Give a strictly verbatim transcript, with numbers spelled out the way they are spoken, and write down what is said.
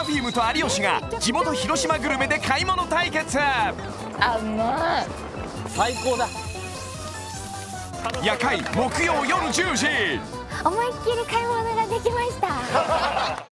Perfume と有吉が地元広島グルメで買い物対決。 あ、うまい。 最高だ。 夜会木曜夜じゅうじ。 思いっきり買い物ができました。